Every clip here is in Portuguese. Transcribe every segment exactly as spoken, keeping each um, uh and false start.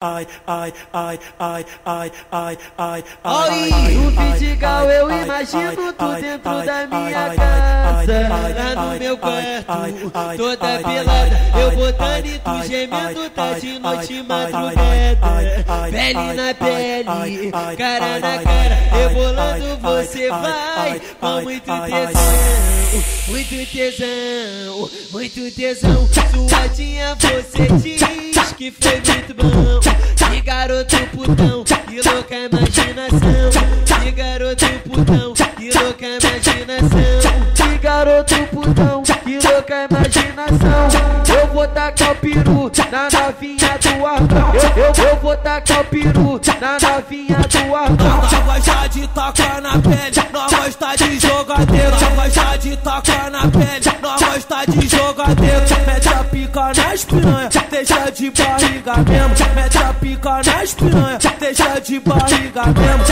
Ai, ai, ai, ai, ai, ai, ai, ai. No Vidigal eu imagino tu dentro da minha casa, lá no meu quarto, toda pelada, eu botando e tu gemendo, tá de noite e madrugada, pele na pele, cara na cara, rebolando você vai, com muito tesão, muito tesão, muito tesão, suadinha você diz que foi muito bom. Que garoto putão, que louca imaginação. Que garoto putão, que louca imaginação. Que garoto putão, que louca imaginação. Eu vou tacar o peru na novinha do Arnão. Eu, eu, eu vou tacar o peru na novinha do Arnão. Só gosta de tacar na pele, não gosta de jogadeiro. Só gosta de tacar na pele, não gosta de jogadeiro. Mete a pica nas piranha, deixa de barriga mesmo. Mete a pica nas piranha, deixa de barriga mesmo.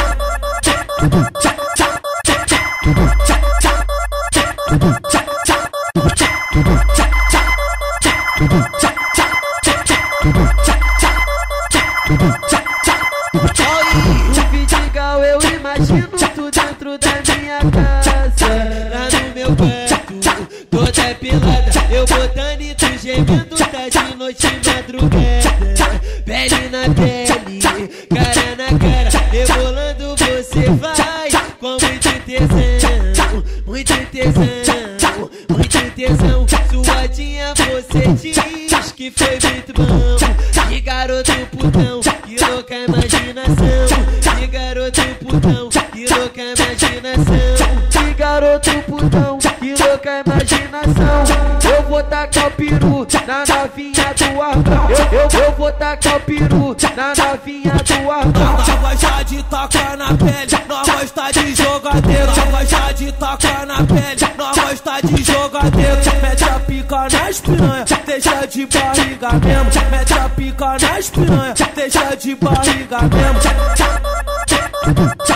No Vidigal eu imagino tu dentro da minha casa, lá no meu quarto, toda pelada, eu botando e tu gemendo, tá de noite e madrugada, pele na pele, cara na cara, rebolando você vai, com muito tesão, muito tesão, muito tesão, suadinha você diz que foi muito bom. Que garoto putão, que louca imaginação. Que garoto putão, que louca imaginação. Que garoto putão, que louca imaginação. Eu vou tacar o peru na novinha do Arnão. Eu, eu, eu vou tacar o peru na novinha do Arnão. Só gosta de tacar na pele, não gosta de jogadeiro. Só gosta de tacar na pele, não gosta de jogadeiro. Mete a pica nas piranha, deixa de barriga mesmo. Mete a pica nas piranha, deixa de barriga mesmo.